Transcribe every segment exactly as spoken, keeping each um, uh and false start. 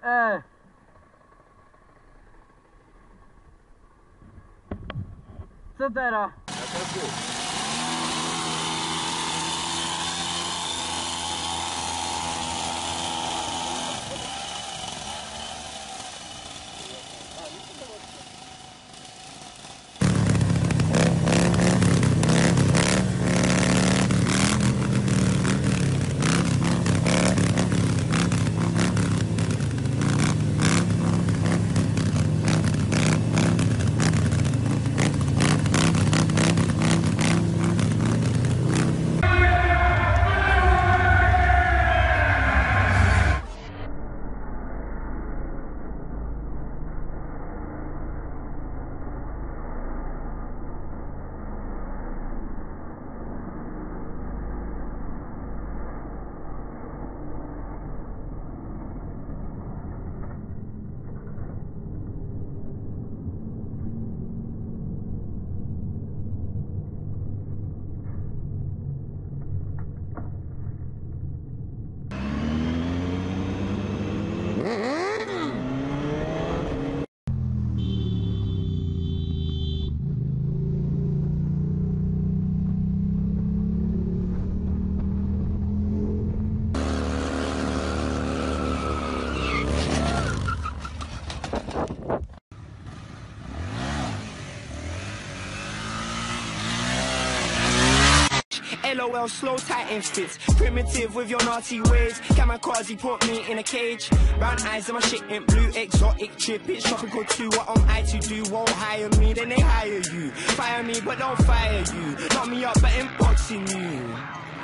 Eh. Co teraz? LOL, slow tight fits. Primitive with your naughty ways. Kamikaze put me in a cage. Brown eyes and my shit ain't blue. Exotic trip, it's tropical too. What am I to do? Won't hire me, then they hire you. Fire me, but don't fire you. Knock me up, but inboxing you.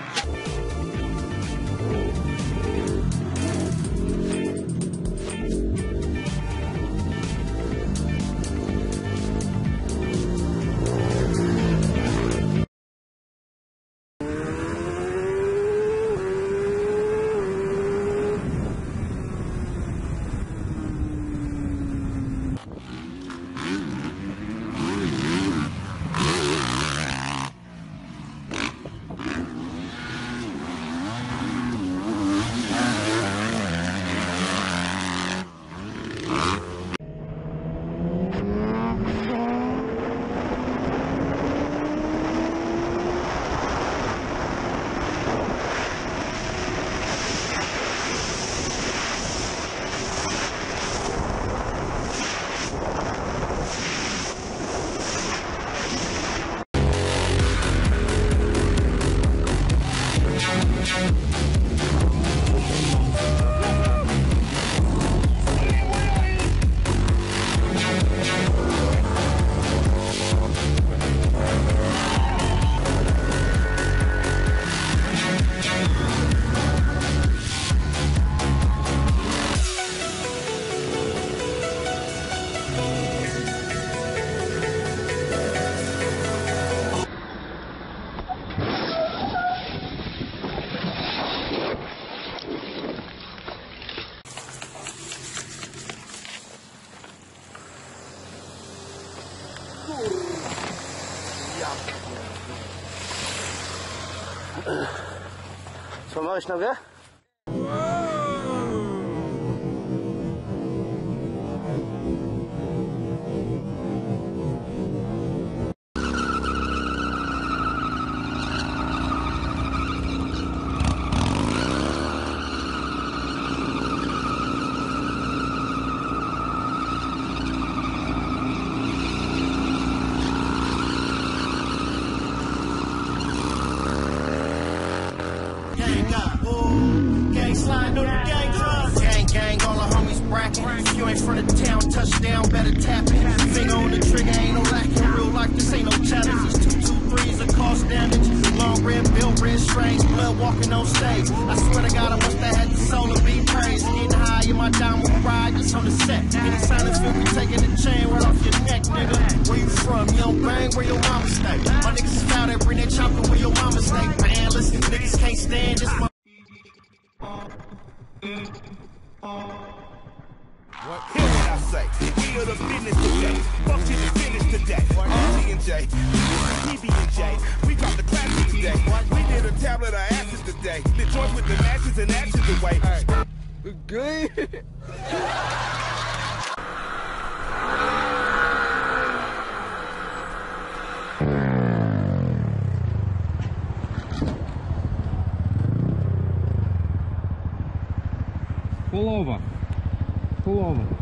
Złamałeś nogę? If you ain't from the town, touchdown, better tap it. Finger on the trigger, ain't no lacking. Real life, this ain't no challenge. These two two threes are cost damage. Long red, built red strings, blood walking on stage. I swear to God, I must have had the soul to be praised. Getting high in my downward ride, just on the set. Any silence, feel me taking the chain right off your neck, nigga. Where you from? You don't bang where your mama stay. My niggas is foul, they bring that chopper where your mama stay. Man, listen, niggas can't stand this. What? Hear what I say. We are the business today. Function is finished today. R G and J, P B and J. We got the classics today. We did a tablet of ashes today. The joints with the matches and actions away. Gay. Pull over. Pull over.